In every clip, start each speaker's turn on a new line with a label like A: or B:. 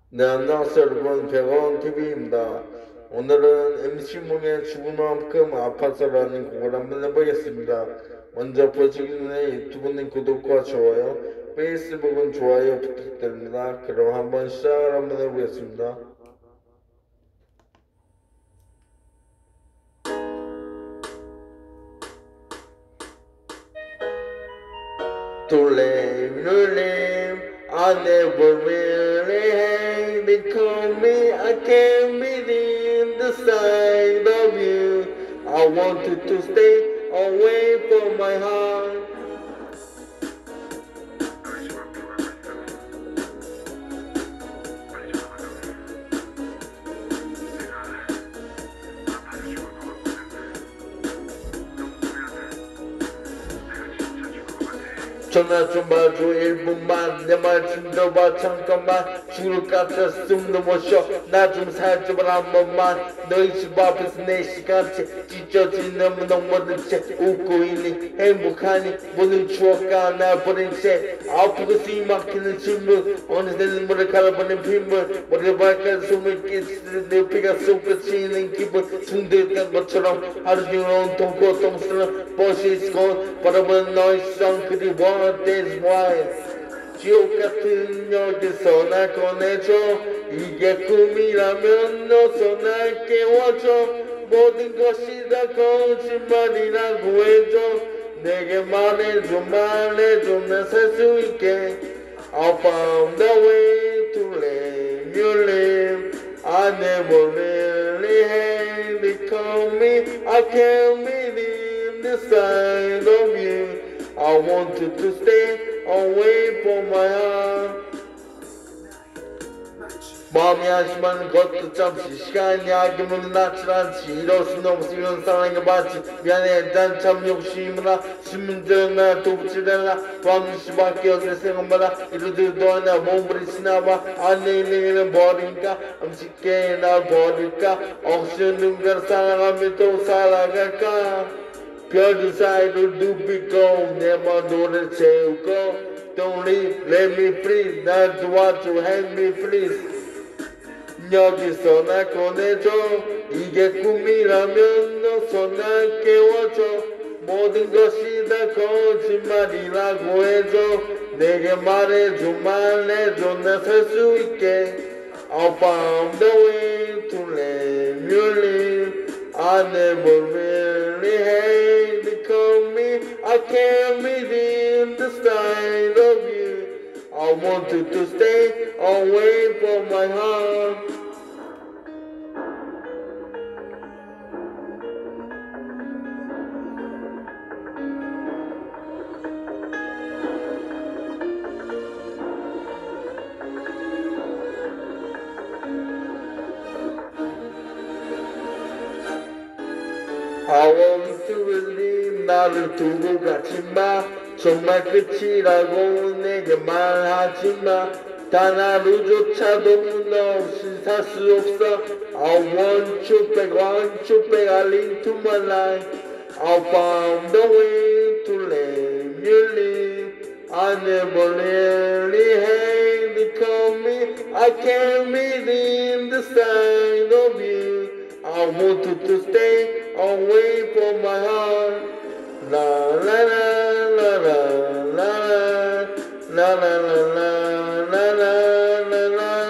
A: 네, 안녕하세요 여러분. 백원 TV입니다. 오늘은 MC몽의 죽을 만큼 아파서라는 곡을 한번 해보겠습니다. 먼저 보시기 전에 유튜브는 구독과 좋아요, 페이스북은 좋아요 부탁드립니다. 그럼 한번 시작을 한번 해보겠습니다. 돌림 I never really hate. They call me, I can't believe the sight of you. I wanted to stay away from my heart. 전화 좀 봐줘 1분만 내 말 좀 들어봐 잠깐만 죽을 것 같아 숨도 못 쉬어 나 좀 살펴봐 한 번만 너희 집 앞에서 4시간째 찢어지는 너무든 채 웃고 있니 행복하니 모든 추억과 날 버린 채 아프고 숨이 막히는 질문 어느새 눈물을 갈아버린 빗물 머리 발까지 숨을 끼치는 내 피가 쏟아지는 기분 중독된 것처럼 하루 종일 온통 고통스러운 버시 건 바라보는 너의 시선 그리워 That's why 지옥 같은 여기서 날 꺼내줘 이게 꿈이라면 어서 날 깨워줘 모든 것이 다 거짓말이라고 해줘 내게 말해줘 난 살 수 있게 I found a way to live your life I never really had it call me I can't believe the sight of you I wanted to stay away from my heart. 마음이 한심한 것도 잠시 시간이 아끼면 낫지 않지 이럴 순 없어 이런 사랑이 맞지 미안해 난 참 욕심이라 신문들은 날 돕지않아 밤시밖에 없는 생각마다 이러지도 않아 몸부림치나봐 안내는 버린가 음식게 날 버릴까 억지로 누군가를 사랑하며 또 살아갈까 별들 사이를 눕히고 내 맘 노래 채우고 Don't leave, let me free 날 도와줘, help me please 여기서 날 꺼내줘 이게 꿈이라면 어서 날 깨워줘 모든 것이 다 거짓말이라고 해줘 내게 말해줘 난 살 수 있게 I found a way to let you live I never really hate to call me I can't believe the sight of you I wanted to stay away from my heart I want to believe 나를 두고 가지마 정말 끝이라고 내게 말하지마 단 하루조차도 너 없이 살 수 없어 I want you back I live to my life I found a way to let you live I never really had to call me I can't believe the sight of you I wanted to stay away from my heart. La la la la la la la la la la la la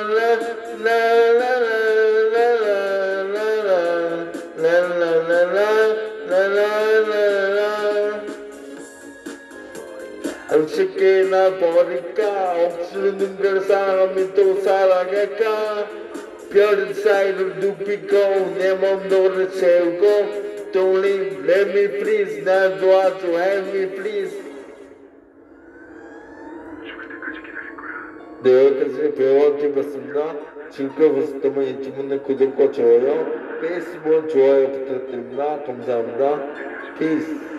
A: 쉽게 날 버릴까 억지로 누군가를 사랑하면 또 살아갈까 별들 사이를 눕히고 내 몸 노래 채우고 Don't leave, let me please 날 도와줘, help me please 네, 여기까지 배워한 TV였습니다. 지금까지 보셨다면 유튜브는 구독과 좋아요, 페이스북은 좋아요 부탁드립니다. 감사합니다. Peace.